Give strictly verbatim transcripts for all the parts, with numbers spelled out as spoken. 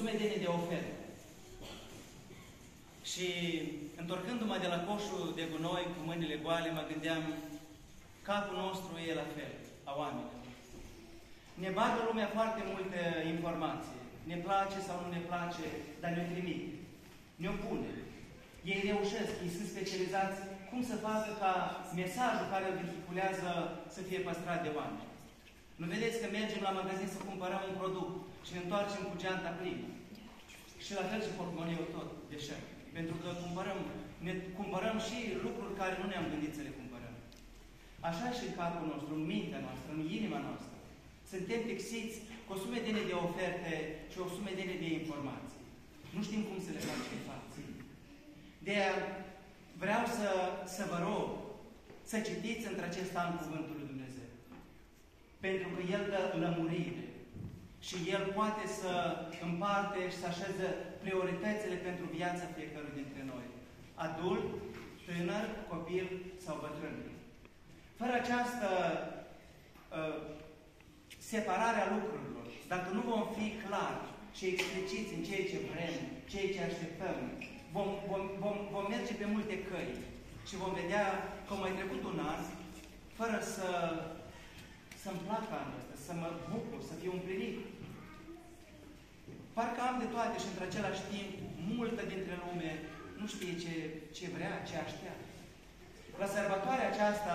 sumedenie de oferte. Și întorcându-mă de la coșul de gunoi cu mâinile goale, mă gândeam, capul nostru e la fel, a oamenilor. Ne bagă lumea foarte multe informații. Ne place sau nu ne place, dar ne-o trimit. Ne-o pune. Ei reușesc, ei sunt specializați cum să facă ca mesajul care îl vehiculează să fie păstrat de oameni. Nu vedeți că mergem la magazin să cumpărăm un produs și ne întoarcem cu geanta plină. Și la fel și portmoneu tot, deșert. Pentru că cumpărăm, ne cumpărăm și lucruri care nu ne-am gândit să le cumpărăm. Așa și în capul nostru, în mintea noastră, în inima noastră. Suntem texiți cu o sumedenie de oferte și o sumedenie de informații. Nu știm cum să le facem față. De-aia vreau să, să vă rog să citiți între acest an Cuvântul lui Dumnezeu. Pentru că El dă lămurire. Și El poate să împarte și să așeze prioritățile pentru viața fiecărui dintre noi. Adult, tânăr, copil sau bătrân. Fără această uh, separare a lucrurilor, dacă nu vom fi clari și expliciți în ceea ce vrem, ceea ce așteptăm, vom, vom, vom, vom merge pe multe căi și vom vedea că a mai trecut un an fără să să-mi placă anul ăsta, să mă bucur, să fiu împlinit. Parcă am de toate și într același timp, multă dintre lume nu știe ce, ce vrea, ce așteaptă. La sărbătoarea aceasta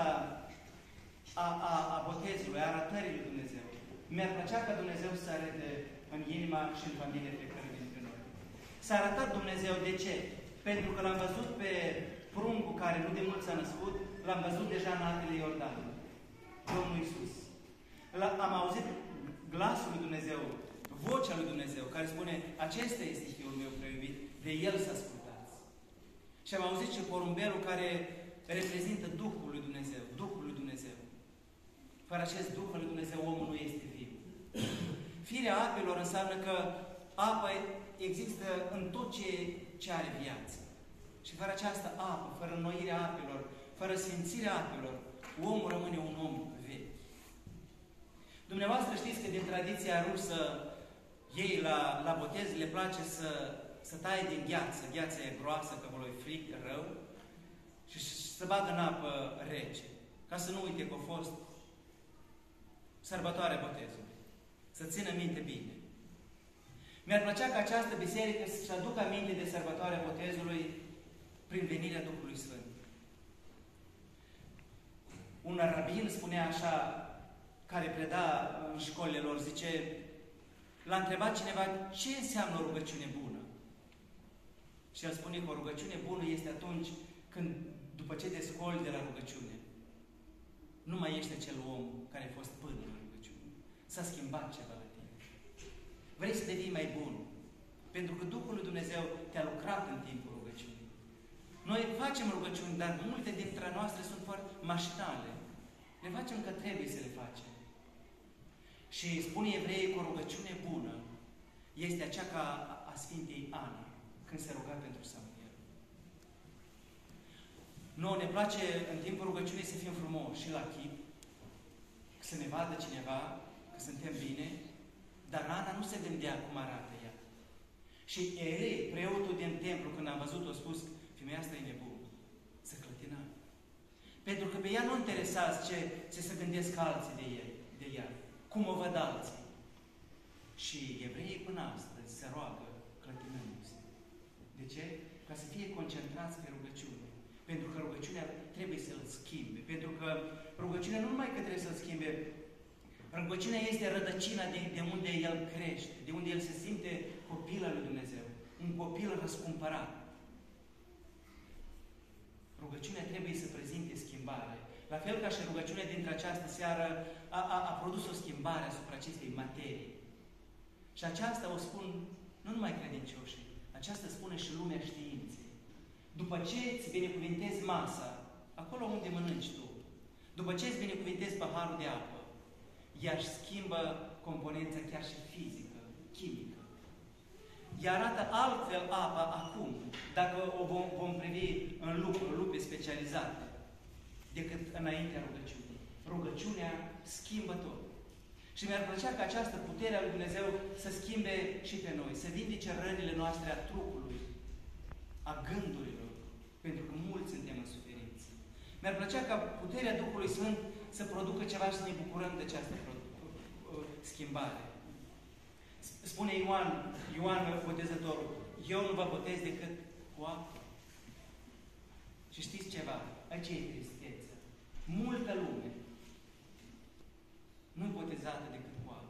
a, a, a botezului, a arătării lui Dumnezeu, mi-ar plăcea ca Dumnezeu să arate în inima și în familie fiecare dintre noi. S-a arătat Dumnezeu de ce? Pentru că l-am văzut pe pruncul care nu de mult s-a născut, l-am văzut deja în apele Iordanului. Domnul Iisus. Am auzit glasul lui Dumnezeu, vocea lui Dumnezeu, care spune, acesta este Fiul meu preiubit, de El să ascultați. Și am auzit și porumbelul care reprezintă Duhul lui Dumnezeu, Duhul lui Dumnezeu. Fără acest Duh al lui Dumnezeu, omul nu este viu. Firea apelor înseamnă că apa există în tot ce, ce are viață. Și fără această apă, fără înnoirea apelor, fără sfințirea apelor, omul rămâne un om vechi. Dumneavoastră știți că din tradiția rusă, ei la, la botez le place să, să taie din gheață. Gheața e groasă, că acolo e fric, rău. Și, și să bagă în apă rece. Ca să nu uite că a fost sărbătoarea botezului. Să țină minte bine. Mi-ar plăcea ca această biserică să-și aducă aminte de sărbătoarea botezului prin venirea Duhului Sfânt. Un rabin spunea așa, care preda în școlile lor, zice, l-a întrebat cineva ce înseamnă o rugăciune bună. Și el spune că o rugăciune bună este atunci când, după ce te scoli de la rugăciune, nu mai ești acel om care a fost până la rugăciune. S-a schimbat ceva la tine. Vrei să devii mai bun. Pentru că Duhul lui Dumnezeu te-a lucrat în timpul rugăciunii. Noi facem rugăciuni, dar multe dintre noastre sunt foarte mașinale. Le facem că trebuie să le facem. Și spune Evreii că o rugăciune bună este aceea ca a Sfintei Ana, când se ruga pentru Samuel. Nouă ne place în timpul rugăciunii să fim frumoși și la chip, să ne vadă cineva, că suntem bine, dar Ana nu se gândea cum arată ea. Și Eli, preotul din templu, când am văzut-o, a spus, femeia asta e nebună, să clătina. Pentru că pe ea nu interesează ce, ce se gândesc alții de, el, de ea, cum o văd alții. Și evreii până astăzi se roagă clătinându-se. De ce? Ca să fie concentrați pe rugăciune. Pentru că rugăciunea trebuie să-l schimbe. Pentru că rugăciunea nu numai că trebuie să-l schimbe, rugăciunea este rădăcina de, de unde el crește, de unde el se simte copil al lui Dumnezeu. Un copil răscumpărat. Rugăciunea trebuie să prezinte schimbare. La fel ca și rugăciunea dintre această seară a, a, a produs o schimbare asupra acestei materii. Și aceasta o spun nu numai credincioșii, aceasta spune și lumea științei. După ce îți binecuvintezi masa, acolo unde mănânci tu, după ce îți binecuvintezi paharul de apă, ea își schimbă componența chiar și fizică, chimică. Ea arată altfel apa acum, dacă o vom, vom privi în lucruri, lupe specializate, decât înaintea rugăciunii. Rugăciunea schimbă tot. Și mi-ar plăcea ca această putere a lui Dumnezeu să schimbe și pe noi, să vindece rănile noastre a trupului, a gândurilor, pentru că mulți suntem în suferință. Mi-ar plăcea ca puterea Duhului Sfânt să producă ceva și să ne bucurăm de această schimbare. Spune Ioan, Ioan Botezătorul, eu nu vă botez decât cu apă. Și știți ceva? Aici e tristețea. Multă lume nu-i botezată decât cu apă.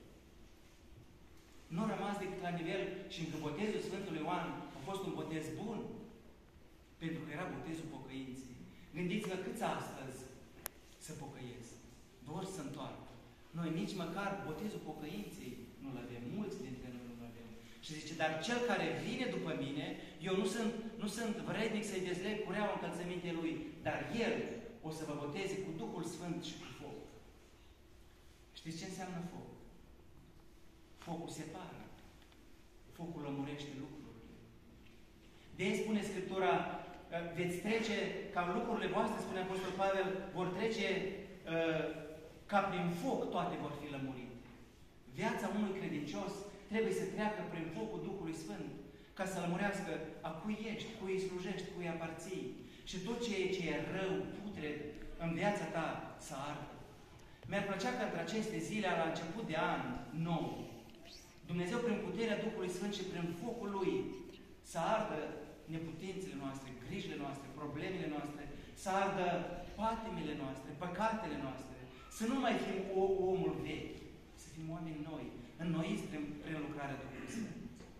Nu a rămas decât la nivel și încă botezul Sfântului Ioan a fost un botez bun, pentru că era botezul pocăinței. Gândiți-vă câți astăzi se pocăiesc, vor să întoarcă. Noi nici măcar botezul pocăinței nu-l avem, mulți dintre noi nu-l avem. Și zice, dar cel care vine după mine, eu nu sunt, nu sunt vrednic să-i dezleg cureaua încălțăminte lui, dar el o să vă boteze cu Duhul Sfânt și cu foc. Știți ce înseamnă foc? Focul separă. Focul lămurește lucrurile. De aia spune Scriptura, veți trece, ca lucrurile voastre, spune Apostol Pavel, vor trece uh, ca prin foc toate vor fi lămurite. Viața unui credincios trebuie să treacă prin focul Duhului Sfânt, ca să lămurească a cui ești, cui îi slujești, cui îi aparții. Și tot ceea ce e rău, putred, în viața ta să ardă. Mi-ar plăcea ca între aceste zile, la început de an nou, Dumnezeu, prin puterea Duhului Sfânt și prin focul Lui, să ardă neputințele noastre, grijile noastre, problemele noastre, să ardă patimile noastre, păcatele noastre, să nu mai fim o, omul vechi, să fim oameni noi, înnoiți prin, prin lucrarea Duhului Sfânt.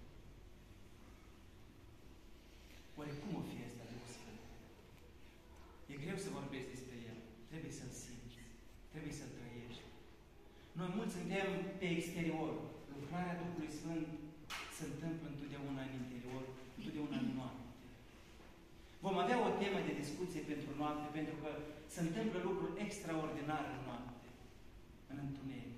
Oare cum o fi asta Duhul Sfânt? E greu să vorbești despre El. Trebuie să-L simți. Trebuie să-L trăiești. Noi mulți suntem pe exterior. Lucrarea Duhului Sfânt se întâmplă întotdeauna în interior, întotdeauna în noapte. Vom avea o temă de discuție pentru noapte, pentru că se întâmplă lucruri extraordinare în noapte, în întuneric.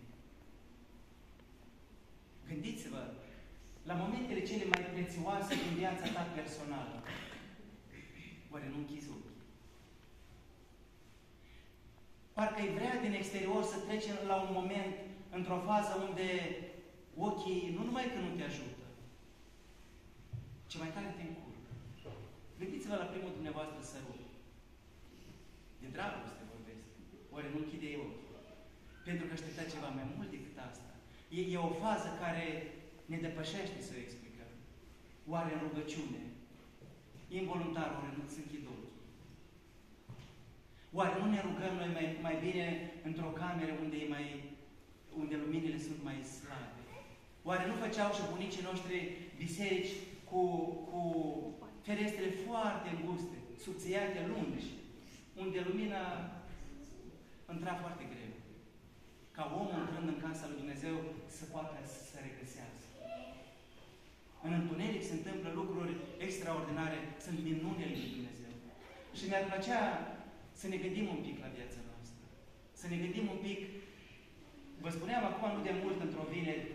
Gândiți-vă la momentele cele mai prețioase din viața ta personală. Oare nu închizi ochii? Parcă-i vrea din exterior să trece la un moment, într-o fază unde ochii nu numai că nu te ajută, ci mai tare te încurcă. Gândiți-vă la primul dumneavoastră sărut. De dragoste vorbesc. Oare nu închide ochii? Pentru că aștepta ceva mai mult decât asta. E, e o fază care ne depășește să o explicăm. Oare în rugăciune, involuntar, oare nu se închid ochii? Oare nu ne rugăm noi mai, mai bine într-o cameră unde, e mai, unde luminile sunt mai slabe? Oare nu făceau și bunicii noștri biserici cu, cu ferestrele foarte înguste, subțiate, lungi, unde lumina intra foarte greu? Ca omul, intrând în casa lui Dumnezeu, să poată să se regăsească. În întuneric se întâmplă lucruri extraordinare, sunt minunile lui Dumnezeu. Și mi-ar plăcea să ne gândim un pic la viața noastră. Să ne gândim un pic. Vă spuneam acum nu de mult într-o vineri,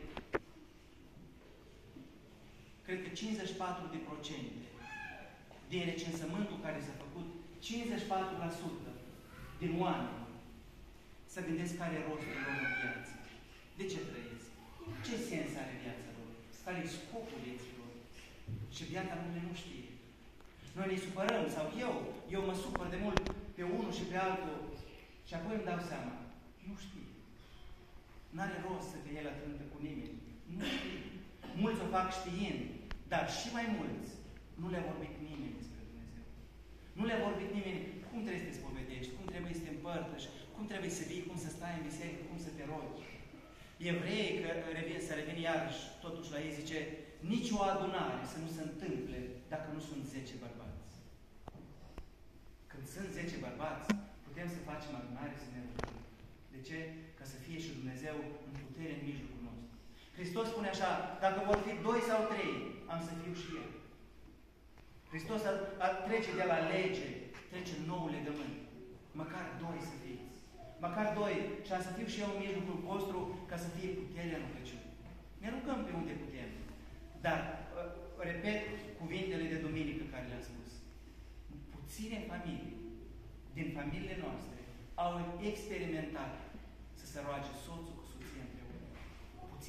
cred că cincizeci și patru de procente din recensământul care s-a făcut, cincizeci și patru la sută din oameni să gândesc care e rostul lor în viață. De ce trăiesc? Ce sens are viața lor? Care e scopul vieții lor? Și viața lumii nu știe. Noi ne supărăm, sau eu, eu mă supăr de mult pe unul și pe altul și apoi îmi dau seama. Nu știu. N-are rost să fie el atrântă cu nimeni. Nu știu. Mulți o fac știind, dar și mai mulți nu le-a vorbit nimeni despre Dumnezeu. Nu le-a vorbit nimeni cum trebuie să te spovedești, cum trebuie să te împărtăși, cum trebuie să vii, cum să stai în biserică, cum să te rogi. Evreii, că revin, să revin iarăși totuși la ei, zice, nici o adunare să nu se întâmple dacă nu sunt zece bărbați. Când sunt zece bărbați, putem să facem adunare, să ne rugăm. De ce? Ca să fie și Dumnezeu în putere în mijlocul nostru. Hristos spune așa, dacă vor fi doi sau trei, am să fiu și eu. Hristos a, a trece de la lege, trece nou legământ. Măcar doi să fiți. Măcar doi. Și am să fiu și eu în mijlocul vostru ca să fie puterea în rugăciune. Ne rugăm pe unde putem. Dar, repet cuvintele de duminică care le-am spus. Puține familii din familiile noastre au experimentat să se roage soțul cu soția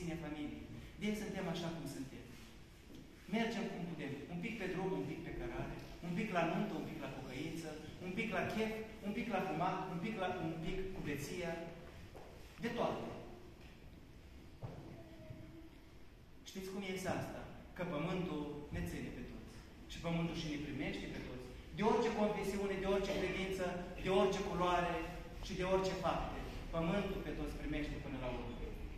susține familii. De aia suntem așa cum suntem. Mergem cum putem. Un pic pe drum, un pic pe cărare, un pic la nuntă, un pic la pocăință, un pic la chef, un pic la fumat, un pic, la, un pic cu beția. De toate. Știți cum este asta? Că pământul ne ține pe toți. Și pământul și ne primește pe toți. De orice confesiune, de orice credință, de orice culoare și de orice fapte. Pământul pe toți primește până la urmă.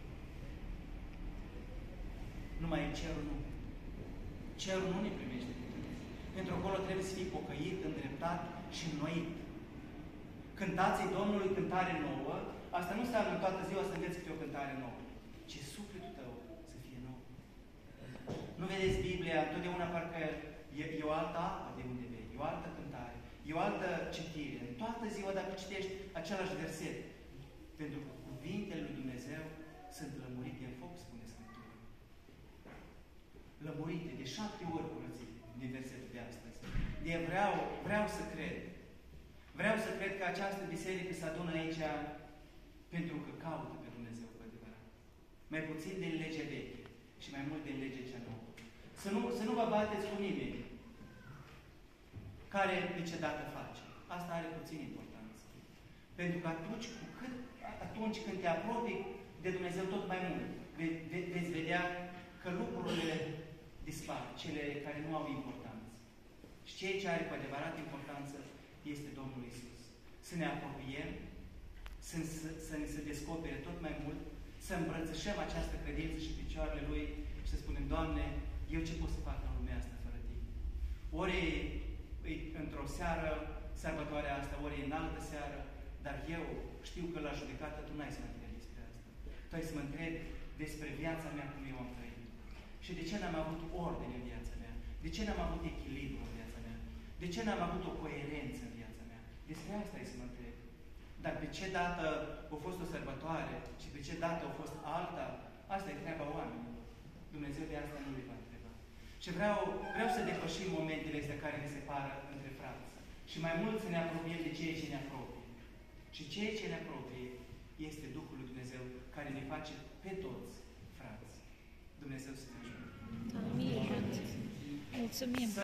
Numai cerul nu. Cerul nu ne primește pe toți. Pentru acolo trebuie să fii pocăit, îndreptat și înnoit. Cântați-i Domnului cântare nouă. Asta nu înseamnă toată ziua să înveți câte o cântare nouă, ci sufletul tău să fie nou. Nu vedeți Biblia, întotdeauna parcă e, e o altă apă de unde vei, e o altă cântare, e o altă citire. În toată ziua, dacă citești același verset, pentru că cuvintele lui Dumnezeu sunt lămurite în foc, spune Scriptura. Lămurite de șapte ori, curățite, din versetul de astăzi. De vreau, vreau să cred. Vreau să cred că această biserică se adună aici pentru că caută pe Dumnezeu cu adevărat. Mai puțin din legea veche și mai mult din legea cea nouă. Să nu, să nu vă bateți cu nimeni care de ce dată face. Asta are puțin importanță. Pentru că atunci, cu cât, atunci când te apropii de Dumnezeu tot mai mult, ve, ve, veți vedea că lucrurile dispar, cele care nu au importanță. Și ceea ce are cu adevărat importanță este Domnul Iisus. Să ne apropiem, să, să, să ne se descopere tot mai mult, să îmbrățișăm această credință și picioarele Lui și să spunem, Doamne, eu ce pot să fac în lumea asta fără Tine? Ori într-o seară, sărbătoarea asta, ori în altă seară, dar eu știu că la judecată Tu n-ai să mă întrebi despre asta. Tu ai să mă întrebi despre viața mea cum eu am trăit. Și de ce n-am avut ordine în viața mea? De ce n-am avut echilibru în viața mea? De ce n-am avut o coerență în viața mea? Despre asta ai să mă întreb. Dar pe ce dată a fost o sărbătoare și pe ce dată a fost alta, asta e treaba oamenilor. Dumnezeu de asta nu le va întreba. Și vreau, vreau să depășim momentele astea care ne separă între frați. Și mai mult să ne apropiem de ceea ce ne apropie. Și ceea ce ne apropie este Duhul lui Dumnezeu care ne face pe toți frați. Dumnezeu să ne ajute. Amin. Mulțumim.